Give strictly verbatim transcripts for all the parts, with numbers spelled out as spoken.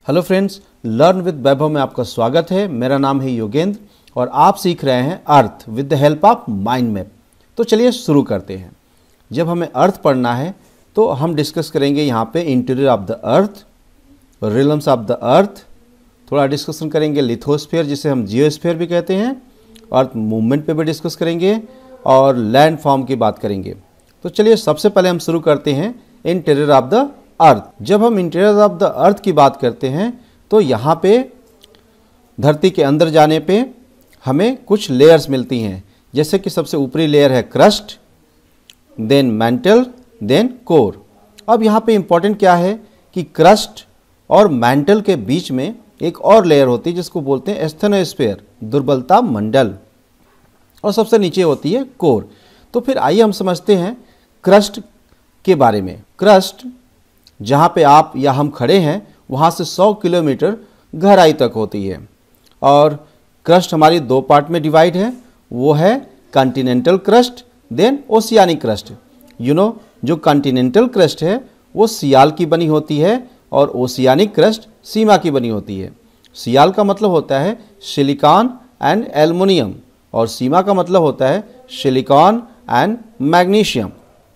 Hello friends, learn with Vaibhav में आपका स्वागत है। मेरा नाम है योगेंद्र और आप सीख रहे हैं earth with the help of mind map. तो चलिए शुरू करते हैं। जब हमें अर्थ पढ़ना है तो हम डिस्कस करेंगे यहाँ पे interior of the earth, realms of the earth, थोड़ा डिस्कशन करेंगे लिथोस्फीयर जिसे हम जियोस्फीयर भी कहते हैं, अर्थ मूवमेंट पे भी डिस्कस करेंगे और लैंड फॉर्म की बात करेंगे। तो चलिए सबसे पहले हम शुरू करते हैं इंटीरियर ऑफ द अर्थ। जब हम इंटीरियर ऑफ द अर्थ की बात करते हैं तो यहाँ पे धरती के अंदर जाने पे हमें कुछ लेयर्स मिलती हैं, जैसे कि सबसे ऊपरी लेयर है crust, then mantle, then core. अब यहाँ पे इम्पॉर्टेंट क्या है कि क्रस्ट और मैंटल के बीच में एक और लेयर होती है जिसको बोलते हैं एस्थेनोस्फीयर, दुर्बलता मंडल, और सबसे नीचे होती है कोर। तो फिर आइए हम समझते हैं क्रस्ट के बारे में। क्रस्ट जहाँ पे आप या हम खड़े हैं वहाँ से सौ किलोमीटर गहराई तक होती है और क्रस्ट हमारी दो पार्ट में डिवाइड है, वो है continental crust, then oceanic crust. You know जो कॉन्टिनेंटल क्रस्ट है वो सियाल की बनी होती है और ओशियानिक क्रस्ट सीमा की बनी होती है। सियाल का मतलब होता है सिलिकॉन एंड एल्युमिनियम और सीमा का मतलब होता है सिलिकॉन एंड मैग्नीशियम।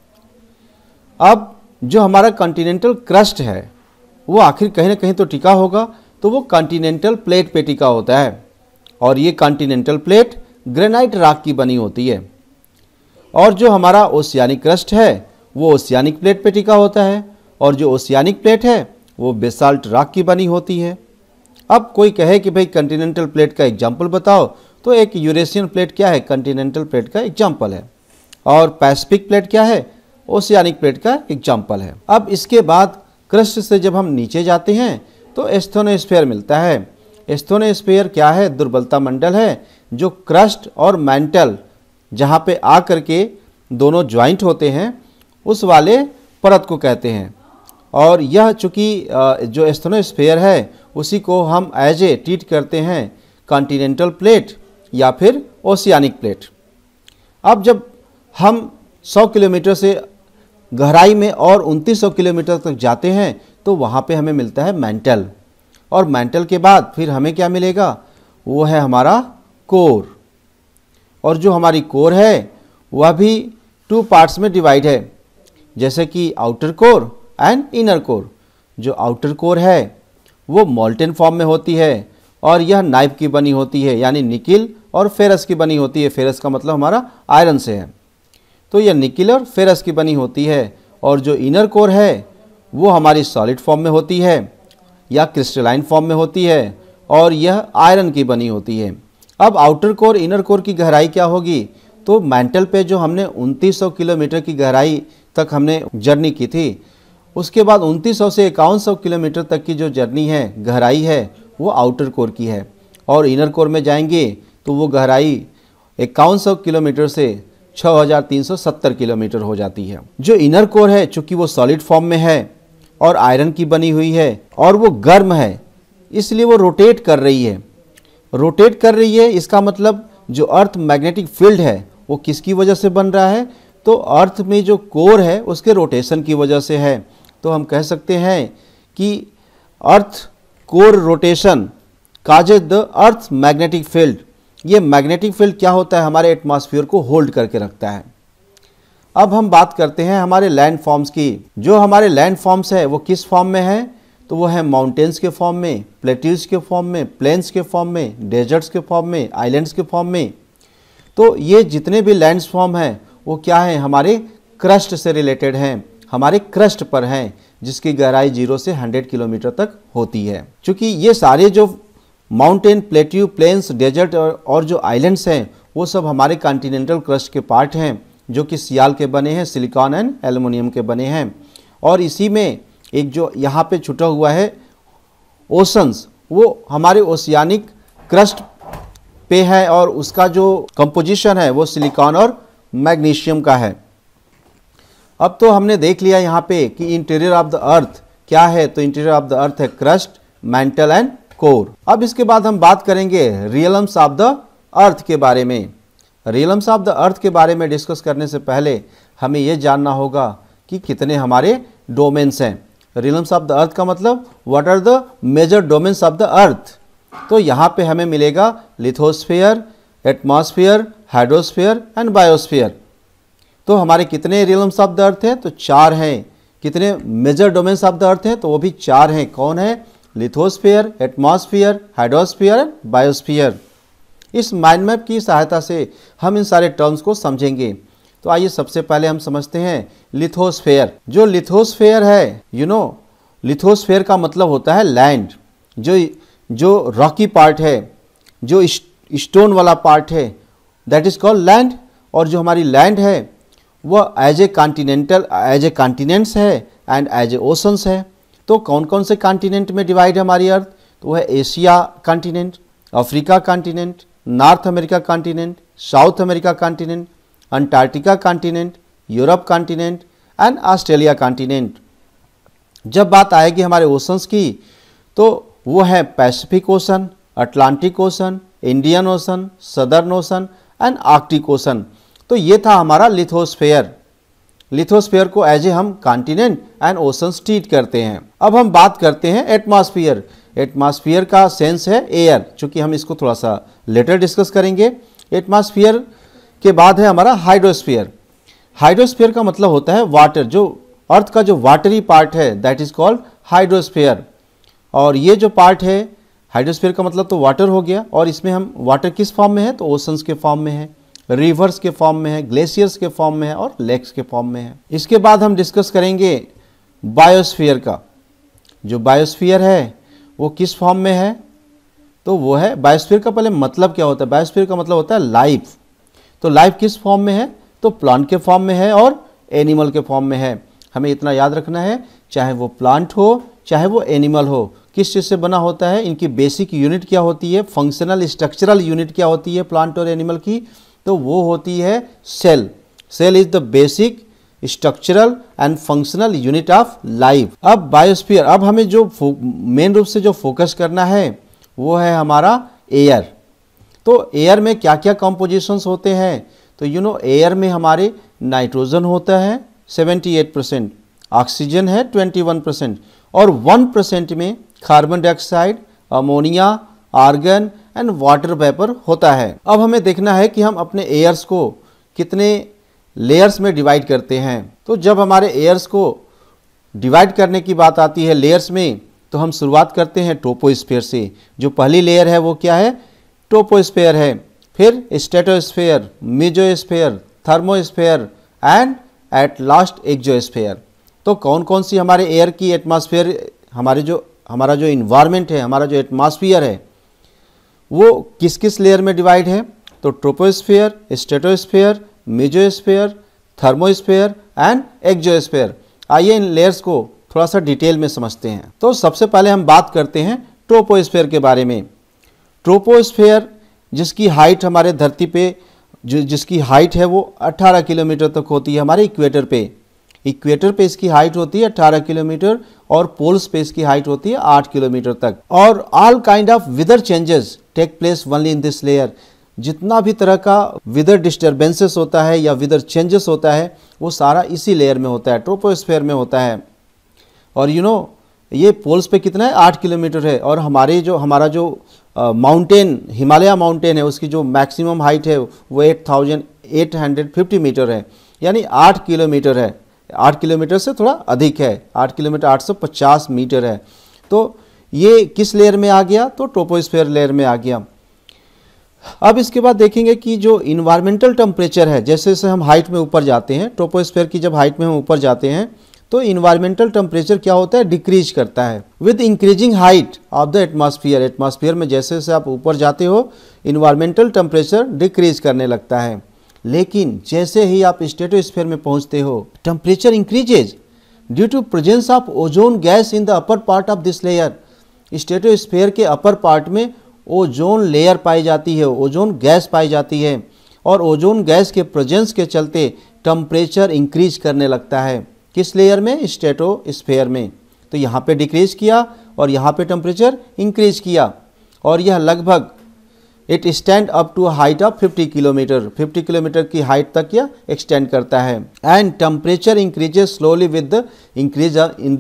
अब जो हमारा कॉन्टिनेंटल क्रस्ट है वो आखिर कहीं ना कहीं तो टिका होगा, तो वो कॉन्टिनेंटल प्लेट पे टिका होता है और ये कॉन्टिनेंटल प्लेट ग्रेनाइट रॉक की बनी होती है। और जो हमारा ओशियानिक क्रस्ट है वो ओशियानिक प्लेट पे टिका होता है और जो ओशियानिक प्लेट है वो बेसाल्ट रॉक की बनी होती है। अब कोई कहे कि भाई कॉन्टिनेंटल प्लेट का एग्जाम्पल बताओ, तो एक यूरेशियन प्लेट क्या है, कॉन्टिनेंटल प्लेट का एग्जाम्पल है, और पैसिफिक प्लेट क्या है, ओशियानिक प्लेट का एग्जाम्पल है। अब इसके बाद क्रस्ट से जब हम नीचे जाते हैं तो एस्थेनोस्फीयर मिलता है। एस्थेनोस्फीयर क्या है, दुर्बलता मंडल है, जो क्रस्ट और मैंटल जहाँ पे आ करके दोनों ज्वाइंट होते हैं उस वाले परत को कहते हैं। और यह चूँकि जो एस्थेनोस्फीयर है उसी को हम एज ए ट्रीट करते हैं कॉन्टिनेंटल प्लेट या फिर ओशियानिक प्लेट। अब जब हम सौ किलोमीटर से गहराई में और उनतीस सौ किलोमीटर तक जाते हैं तो वहाँ पे हमें मिलता है मैंटल, और मैंटल के बाद फिर हमें क्या मिलेगा, वो है हमारा कोर। और जो हमारी कोर है वह भी टू पार्ट्स में डिवाइड है, जैसे कि outer core and inner core. जो आउटर कोर है वो मोल्टेन फॉर्म में होती है और यह नाइफ की बनी होती है, यानी निकिल और फेरस की बनी होती है। फेरस का मतलब हमारा आयरन से है, तो यह निकिल और फेरस की बनी होती है। और जो इनर कोर है वो हमारी सॉलिड फॉर्म में होती है या क्रिस्टलाइन फॉर्म में होती है और यह आयरन की बनी होती है। अब आउटर कोर इनर कोर की गहराई क्या होगी, तो मैंटल पे जो हमने उनतीस सौ किलोमीटर की गहराई तक हमने जर्नी की थी, उसके बाद उनतीस सौ से इक्यावन सौ किलोमीटर तक की जो जर्नी है, गहराई है, वो आउटर कोर की है। और इनर कोर में जाएंगे तो वो गहराई इक्यावन सौ किलोमीटर से छः हज़ार तीन सौ सत्तर किलोमीटर हो जाती है। जो इनर कोर है चूँकि वो सॉलिड फॉर्म में है और आयरन की बनी हुई है और वो गर्म है, इसलिए वो रोटेट कर रही है। रोटेट कर रही है इसका मतलब जो अर्थ मैग्नेटिक फील्ड है वो किसकी वजह से बन रहा है, तो अर्थ में जो कोर है उसके रोटेशन की वजह से है। तो हम कह सकते हैं कि earth core rotation causes the earth magnetic field. ये मैग्नेटिक फील्ड क्या होता है, हमारे एटमॉस्फेयर को होल्ड करके रखता है। अब हम बात करते हैं हमारे लैंड फॉर्म्स की। जो हमारे लैंड फॉर्म्स है वो किस फॉर्म में है, तो वो है माउंटेन्स के फॉर्म में, प्लेट्यूज के फॉर्म में, प्लेन्स के फॉर्म में, डेजर्ट्स के फॉर्म में, आइलैंड्स के फॉर्म में। तो ये जितने भी लैंड फॉर्म हैं वो क्या है, हमारे क्रस्ट से रिलेटेड हैं, हमारे क्रस्ट पर हैं, जिसकी गहराई जीरो से हंड्रेड किलोमीटर तक होती है। चूँकि ये सारे जो माउंटेन, प्लेट्यू, प्लेन्स, डेजर्ट और, और जो आइलैंड्स हैं वो सब हमारे कॉन्टिनेंटल क्रस्ट के पार्ट हैं, जो कि सियाल के बने हैं, सिलिकॉन एंड एल्युमिनियम के बने हैं। और इसी में एक जो यहाँ पे छुटा हुआ है ओशंस, वो हमारे ओशियानिक क्रस्ट पे है और उसका जो कंपोजिशन है वो सिलिकॉन और मैग्नीशियम का है। अब तो हमने देख लिया यहाँ पे कि इंटीरियर ऑफ द अर्थ क्या है, तो इंटीरियर ऑफ द अर्थ है क्रस्ट, मैंटल एंड कोर। अब इसके बाद हम बात करेंगे रियलम्स ऑफ द अर्थ के बारे में। रियलम्स ऑफ द अर्थ के बारे में डिस्कस करने से पहले हमें यह जानना होगा कि कितने हमारे डोमेन्स हैं। रिलम्स ऑफ द अर्थ का मतलब what are the major domains of the earth. तो यहाँ पे हमें मिलेगा lithosphere, atmosphere, hydrosphere and biosphere. तो हमारे कितने रिलम्स ऑफ द अर्थ हैं? तो चार हैं। कितने major domains of the earth हैं? तो वो भी चार हैं। कौन है? Lithosphere, atmosphere, hydrosphere and biosphere. इस माइंड मैप की सहायता से हम इन सारे टर्म्स को समझेंगे। तो आइए सबसे पहले हम समझते हैं लिथोस्फेयर। जो लिथोस्फेयर है, यू नो लिथोस्फेयर का मतलब होता है लैंड। जो जो रॉकी पार्ट है, जो स्टोन वाला पार्ट है, दैट इज कॉल्ड लैंड। और जो हमारी लैंड है वह as a continental as a continents है एंड एज ए ओशंस है। तो कौन कौन से कॉन्टिनेंट में डिवाइड है हमारी अर्थ? तो वह Asia continent, Africa continent, North America continent, South America continent, Antarctica continent, Europe continent and Australia continent. जब बात आएगी हमारे ओशंस की, तो वो है Pacific ocean, Atlantic ocean, Indian ocean, southern ocean and Arctic ocean. तो ये था हमारा लिथोस्फेयर। लिथोस्फेयर को एज ए हम कॉन्टिनेंट एंड ओशंस ट्रीट करते हैं। अब हम बात करते हैं एटमॉस्फेयर। एटमॉस्फेयर का सेंस है एयर, चूँकि हम इसको थोड़ा सा लेटर डिस्कस करेंगे। एटमॉस्फेयर के बाद है हमारा हाइड्रोस्फीयर। हाइड्रोस्फीयर का मतलब होता है वाटर। जो अर्थ का जो वाटरी पार्ट है दैट इज कॉल्ड हाइड्रोस्फीयर। और ये जो पार्ट है हाइड्रोस्फीयर का मतलब तो वाटर हो गया। और इसमें हम वाटर किस फॉर्म में है? तो ओशंस के फॉर्म में है, रिवर्स के फॉर्म में है, ग्लेशियर्स के फॉर्म में है और लेक्स के फॉर्म में है। इसके बाद हम डिस्कस करेंगे बायोस्फीयर का। जो बायोस्फीयर है वो किस फॉर्म में है? तो वो है, बायोस्फीयर का पहले मतलब क्या होता है? बायोस्फीयर का मतलब होता है लाइफ। तो लाइफ किस फॉर्म में है? तो प्लांट के फॉर्म में है और एनिमल के फॉर्म में है। हमें इतना याद रखना है, चाहे वो प्लांट हो चाहे वो एनिमल हो, किस चीज़ से बना होता है, इनकी बेसिक यूनिट क्या होती है, फंक्शनल स्ट्रक्चरल यूनिट क्या होती है प्लांट और एनिमल की? तो वो होती है cell. Cell is the basic structural and functional unit of life. अब बायोस्फीयर, अब हमें जो मेन रूप से जो फोकस करना है वो है हमारा एयर। तो एयर में क्या क्या कंपोजिशंस होते हैं? तो यू नो एयर में हमारे नाइट्रोजन होता है अठहत्तर परसेंट, ऑक्सीजन है इक्कीस परसेंट और वन परसेंट में carbon dioxide, ammonia, argon and water vapour होता है। अब हमें देखना है कि हम अपने एयर्स को कितने लेयर्स में डिवाइड करते हैं। तो जब हमारे एयर्स को डिवाइड करने की बात आती है लेयर्स में, तो हम शुरुआत करते हैं ट्रोपोस्फीयर से। जो पहली लेयर है वो क्या है? ट्रोपोस्फीयर है। फिर stratosphere, mesosphere, thermosphere and at last exosphere. तो कौन कौन सी हमारे एयर की एटमॉस्फेयर, हमारे जो हमारा जो इन्वायरमेंट है, हमारा जो एटमॉस्फेयर है वो किस किस लेयर में डिवाइड है? तो troposphere, stratosphere, mesosphere, thermosphere and exosphere. आइए इन लेयर्स को थोड़ा सा डिटेल में समझते हैं। तो सबसे पहले हम बात करते हैं ट्रोपोस्फीयर के बारे में। ट्रोपोस्फीयर जिसकी हाइट हमारे धरती पे जो जिसकी हाइट है वो अठारह किलोमीटर तक होती है हमारे इक्वेटर पे। इक्वेटर पे इसकी हाइट होती है अठारह किलोमीटर और पोल्स पे इसकी हाइट होती है आठ किलोमीटर तक। और all kind of weather changes take place only in this layer. जितना भी तरह का वेदर डिस्टर्बेंसेस होता है या वेदर चेंजेस होता है वो सारा इसी लेयर में होता है, ट्रोपोस्फीयर में होता है। और यू नो ये पोल्स पे कितना है? आठ किलोमीटर है। और हमारे जो हमारा जो माउंटेन हिमालय माउंटेन है उसकी जो मैक्सिमम हाइट है वो eight thousand eight hundred fifty metre है, यानी आठ किलोमीटर है। आठ किलोमीटर से थोड़ा अधिक है, आठ किलोमीटर आठ सौ पचास मीटर है। तो ये किस लेयर में आ गया? तो ट्रोपोस्फीयर लेयर में आ गया। अब इसके बाद देखेंगे कि जो इन्वायरमेंटल टेम्परेचर है, जैसे जैसे हम हाइट में ऊपर जाते हैं, ट्रोपोस्फीयर की जब हाइट में हम ऊपर जाते हैं तो इन्वायरमेंटल टेम्परेचर क्या होता है? डिक्रीज करता है with increasing height of the atmosphere. Atmosphere में जैसे जैसे आप ऊपर जाते हो इन्वायरमेंटल टेम्परेचर डिक्रीज करने लगता है। लेकिन जैसे ही आप स्ट्रेटोस्फीयर में पहुंचते हो temperature increases due to presence of ozone gas in the upper part of this layer. Stratosphere के अपर पार्ट में ओजोन लेयर पाई जाती है, ओजोन गैस पाई जाती है और ओजोन गैस के प्रेजेंस के चलते टेम्परेचर इंक्रीज करने लगता है। किस लेयर में? स्ट्रेटोस्फीयर में। तो यहाँ पे डिक्रीज किया और यहाँ पे टेम्परेचर इंक्रीज किया और यह लगभग it stand up to height of fifty kilometre fifty kilometre की हाइट तक यह एक्सटेंड करता है। And temperature increases slowly with the increase in this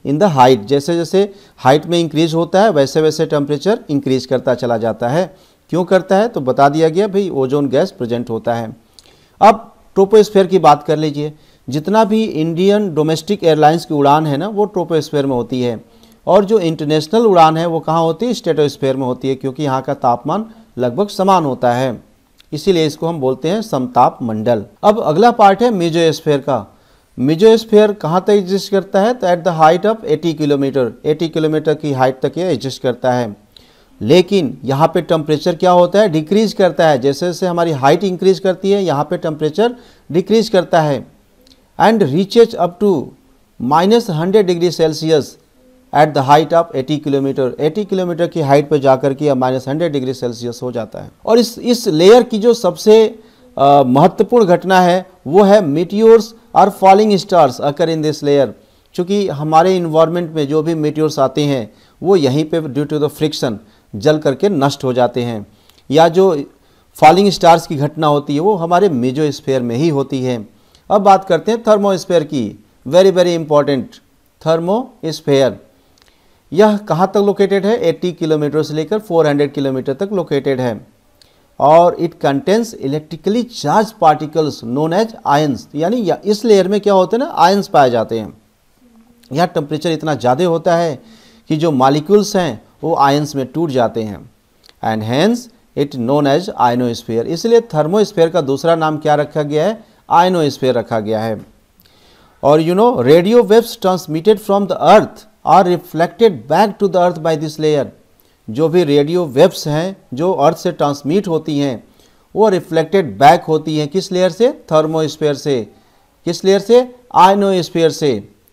in the height, जैसे जैसे हाइट में इंक्रीज होता है वैसे वैसे टेम्परेचर इंक्रीज करता चला जाता है। क्यों करता है तो बता दिया गया, भाई ओजोन गैस प्रेजेंट होता है। अब ट्रोपोस्फीयर की बात कर लीजिए। जितना भी इंडियन डोमेस्टिक एयरलाइंस की उड़ान है ना वो ट्रोपोस्फीयर में होती है, और जो इंटरनेशनल उड़ान है वो कहाँ होती है, स्ट्रेटोस्फीयर में होती है, क्योंकि यहाँ का तापमान लगभग समान होता है, इसीलिए इसको हम बोलते हैं समताप मंडल। अब अगला पार्ट है मेसोस्फीयर का। मेसोस्फीयर कहाँ तक एग्जिस्ट करता है, तो एट द हाइट ऑफ अस्सी किलोमीटर, अस्सी किलोमीटर की हाइट तक ये एग्जिस्ट करता है। लेकिन यहाँ पे टेम्परेचर क्या होता है, डिक्रीज करता है। जैसे जैसे हमारी हाइट इंक्रीज करती है यहाँ पे टेम्परेचर डिक्रीज करता है, and reaches up to minus hundred degree Celsius at the height of अस्सी किलोमीटर। अस्सी किलोमीटर की हाइट पर जाकर के माइनस हंड्रेड डिग्री सेल्सियस हो जाता है। और इस इस लेयर की जो सबसे uh, महत्वपूर्ण घटना है वो है मीटियोर्स और falling stars occur in this layer. चूँकि हमारे इन्वायरमेंट में जो भी मीटियोर्स आते हैं वो यहीं पे ड्यू टू द फ्रिक्शन जल करके नष्ट हो जाते हैं, या जो फॉलिंग स्टार्स की घटना होती है वो हमारे मेसोस्फीयर में ही होती है। अब बात करते हैं थर्मोस्फीयर की, वेरी वेरी इंपॉर्टेंट थर्मोस्फीयर। यह कहाँ तक लोकेटेड है, अस्सी किलोमीटर से लेकर चार सौ किलोमीटर तक लोकेटेड है, और it contains electrically charge particles known as ions. यानी इस लेयर में क्या होते हैं ना, आयंस पाए जाते हैं। यहाँ टेम्परेचर इतना ज़्यादा होता है कि जो मॉलिक्यूल्स हैं वो आयंस में टूट जाते हैं, and hence it known as ionosphere. इसलिए थर्मोस्फीयर का दूसरा नाम क्या रखा गया है, आयनोस्फीयर रखा गया है। और you know radio waves transmitted from the earth are reflected back to the earth by this layer. जो भी रेडियो वेव्स हैं जो अर्थ से ट्रांसमिट होती हैं वो रिफ्लेक्टेड बैक होती हैं किस लेयर से, थर्मोस्फीयर से। किस लेयर से, आयनोस्फीयर से।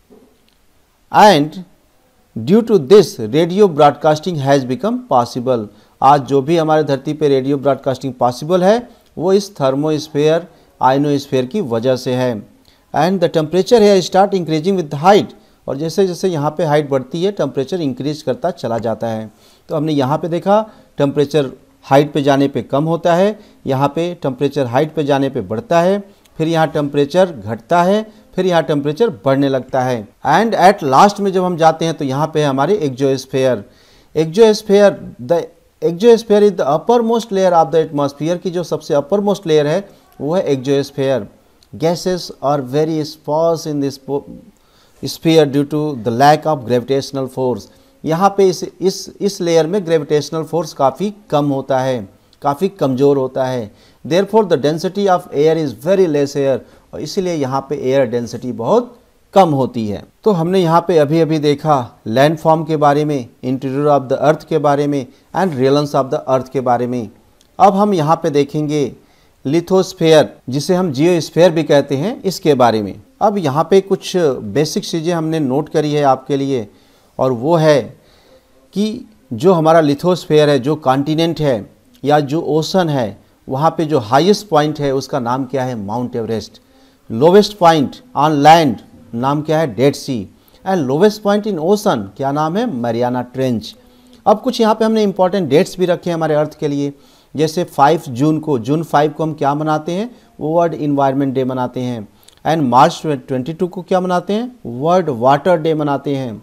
And due to this radio broadcasting has become possible. आज जो भी हमारे धरती पे रेडियो ब्रॉडकास्टिंग पॉसिबल है वो इस थर्मोस्फीयर आयनोस्फीयर की वजह से है। एंड द टेम्परेचर है स्टार्ट इंक्रीजिंग विद हाइट, और जैसे जैसे यहाँ पे हाइट बढ़ती है टेम्परेचर इंक्रीज करता चला जाता है। तो हमने यहाँ पे देखा टेम्परेचर हाइट पे जाने पे कम होता है, यहाँ पे टेम्परेचर हाइट पे जाने पे बढ़ता है, फिर यहाँ टेम्परेचर घटता है, फिर यहाँ टेम्परेचर बढ़ने लगता है। एंड एट लास्ट में जब हम जाते हैं तो यहाँ पे है हमारे exosphere. Exosphere the exosphere is the upper most layer of the atmosphere की जो सबसे अपर मोस्ट लेयर है वो है exosphere. Gases are very sparse in this sphere due to the lack of gravitational force. यहाँ पे इस इस इस लेयर में ग्रेविटेशनल फोर्स काफ़ी कम होता है, काफ़ी कमज़ोर होता है। Therefore the density of air is very less air, और इसीलिए यहाँ पे एयर डेंसिटी बहुत कम होती है। तो हमने यहाँ पे अभी अभी देखा लैंडफॉर्म के बारे में, इंटीरियर ऑफ द अर्थ के बारे में, and realms of the earth के बारे में। अब हम यहाँ पे देखेंगे लिथोस्फीयर, जिसे हम जियोस्फीयर भी कहते हैं, इसके बारे में। अब यहाँ पे कुछ बेसिक चीज़ें हमने नोट करी है आपके लिए, और वो है कि जो हमारा लिथोस्फीयर है, जो कॉन्टिनेंट है या जो ओशन है, वहाँ पे जो हाईएस्ट पॉइंट है उसका नाम क्या है, Mount Everest. Lowest point on land नाम क्या है, Dead Sea. And lowest point in ocean क्या नाम है, मैरियाना ट्रेंच। अब कुछ यहाँ पे हमने इंपॉर्टेंट डेट्स भी रखे हैं हमारे अर्थ के लिए, जैसे फाइव जून को, जून फाइव को हम क्या मनाते हैं, वर्ल्ड इन्वायरमेंट डे मनाते हैं। एंड मार्च ट्वेंटी टू को क्या मनाते हैं, वर्ल्ड वाटर डे मनाते हैं।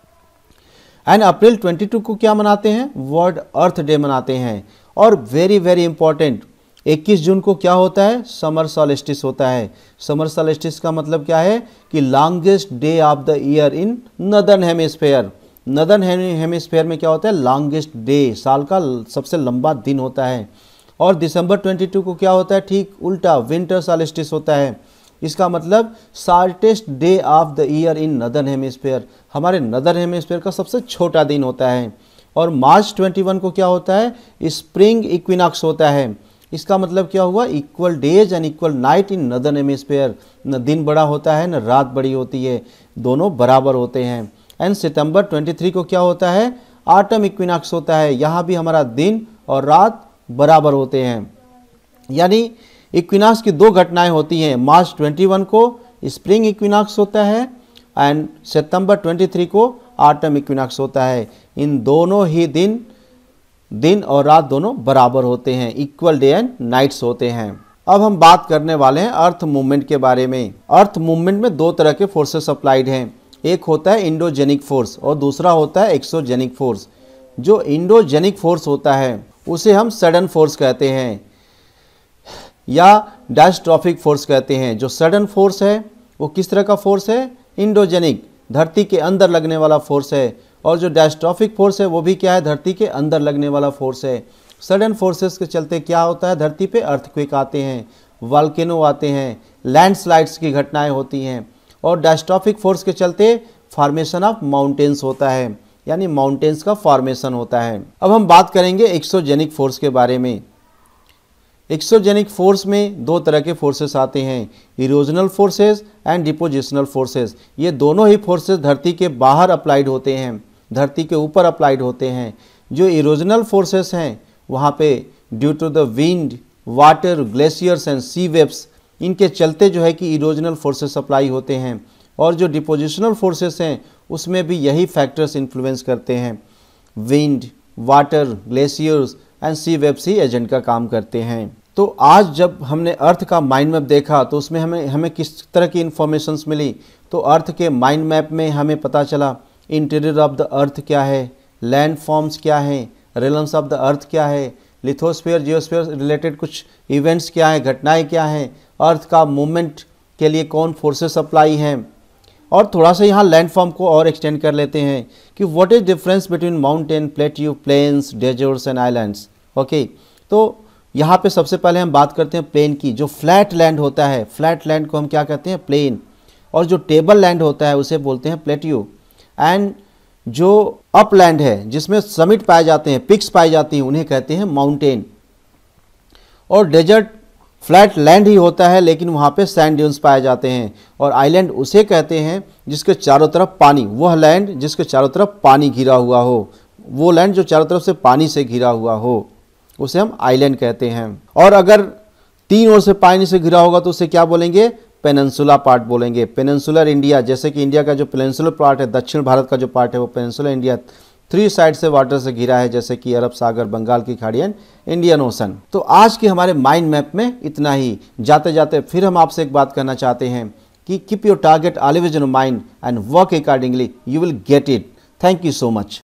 एंड अप्रैल ट्वेंटी टू को क्या मनाते हैं, वर्ल्ड अर्थ डे मनाते हैं। और वेरी वेरी इंपॉर्टेंट इक्कीस जून को क्या होता है, समर सॉल्स्टिस होता है। समर सॉल्स्टिस का मतलब क्या है कि longest day of the year in northern hemisphere. Northern hemisphere में क्या होता है, लॉन्गेस्ट डे, साल का सबसे लंबा दिन होता है। और दिसंबर बाईस को क्या होता है, ठीक उल्टा, विंटर सॉल्स्टिस होता है। इसका मतलब shortest day of the year in northern hemisphere, हमारे नदर्न हेमिस्फीयर का सबसे छोटा दिन होता है। और मार्च इक्कीस को क्या होता है, स्प्रिंग इक्विनॉक्स होता है। इसका मतलब क्या हुआ, equal days and equal night in northern hemisphere. न दिन बड़ा होता है न रात बड़ी होती है, दोनों बराबर होते हैं। एंड सितंबर तेईस को क्या होता है, ऑटम इक्विनॉक्स होता है। यहाँ भी हमारा दिन और रात बराबर होते हैं। यानी इक्विनॉक्स की दो घटनाएं होती हैं, मार्च इक्कीस को स्प्रिंग इक्विनॉक्स होता है एंड सितंबर तेईस को ऑटम इक्विनॉक्स होता है। इन दोनों ही दिन दिन और रात दोनों बराबर होते हैं, इक्वल डे एंड नाइट्स होते हैं। अब हम बात करने वाले हैं अर्थ मूवमेंट के बारे में। अर्थ मूवमेंट में दो तरह के फोर्सेस अप्लाइड हैं, एक होता है इंडोजेनिक फोर्स और दूसरा होता है एक्सोजेनिक फोर्स। जो इंडोजेनिक फोर्स होता है उसे हम सडन फोर्स कहते हैं या डायस्ट्रॉफिक फोर्स कहते हैं। जो सडन फोर्स है वो किस तरह का फोर्स है? इंडोजेनिक, धरती के अंदर लगने वाला फोर्स है। और जो डायस्ट्रॉफिक फोर्स है वो भी क्या है? धरती के अंदर लगने वाला फोर्स है। सडन फोर्सेस के चलते क्या होता है? धरती पे अर्थक्वेक आते हैं, वॉल्केनो आते हैं, लैंडस्लाइड्स की घटनाएं होती हैं। और डायस्ट्रॉफिक फोर्स के चलते फॉर्मेशन ऑफ माउंटेन्स होता है, यानी माउंटेन्स का फॉर्मेशन होता है। अब हम बात करेंगे एक्सोजेनिक फोर्स के बारे में। एक्सोजेनिक फोर्स में दो तरह के फोर्सेस आते हैं, erosional forces and depositional forces. ये दोनों ही फोर्सेस धरती के बाहर अप्लाइड होते हैं, धरती के ऊपर अप्लाइड होते हैं। जो इरोजनल फोर्सेस हैं वहाँ पे due to the wind, water, glaciers and sea waves, इनके चलते जो है कि इरोजनल फोर्सेस अप्लाई होते हैं। और जो डिपोजिशनल फोर्सेस हैं उसमें भी यही फैक्टर्स इन्फ्लुएंस करते हैं। Wind, water, glaciers and sea waves ही एजेंट का काम करते हैं। तो आज जब हमने अर्थ का माइंड मैप देखा तो उसमें हमें हमें किस तरह की इन्फॉर्मेशंस मिली? तो अर्थ के माइंड मैप में हमें पता चला इंटीरियर ऑफ द अर्थ क्या है, लैंड फॉर्म्स क्या हैं, रेलम्स ऑफ द अर्थ क्या है, लिथोस्फीयर, जियोस्फीयर रिलेटेड कुछ इवेंट्स क्या हैं, घटनाएं क्या हैं, अर्थ का मूवमेंट के लिए कौन फोर्सेस अप्लाई हैं। और थोड़ा सा यहाँ लैंड फॉर्म को और एक्सटेंड कर लेते हैं कि what is difference between mountain, plateau, plains, deserts and islands. Okay, तो यहाँ पे सबसे पहले हम बात करते हैं प्लेन की। जो फ्लैट लैंड होता है, फ्लैट लैंड को हम क्या कहते हैं? प्लेन। और जो टेबल लैंड होता है उसे बोलते हैं प्लेट्यू। एंड जो अपलैंड है जिसमें समिट पाए जाते हैं, पिक्स पाई जाती हैं, उन्हें कहते हैं माउंटेन। और डेजर्ट फ्लैट लैंड ही होता है लेकिन वहाँ पे सैंड ड्यून्स पाए जाते हैं। और आइलैंड उसे कहते हैं जिसके चारों तरफ पानी, वह लैंड जिसके चारों तरफ पानी घिरा हुआ हो, वो लैंड जो चारों तरफ से पानी से घिरा हुआ हो, उसे हम आइलैंड कहते हैं। और अगर तीन ओर से पानी से घिरा होगा तो उसे क्या बोलेंगे? पेनिनसुला पार्ट बोलेंगे। पेनिनसुलर इंडिया, जैसे कि इंडिया का जो पेनिनसुलर पार्ट है, दक्षिण भारत का जो पार्ट है वो पेनिनसुलर इंडिया थ्री साइड से वाटर से घिरा है, जैसे कि अरब सागर, बंगाल की खाड़ी एंड इंडियन ओशन। तो आज के हमारे माइंड मैप में इतना ही। जाते जाते फिर हम आपसे एक बात करना चाहते हैं कि keep your target always in mind and work accordingly, you will get it. Thank you so much.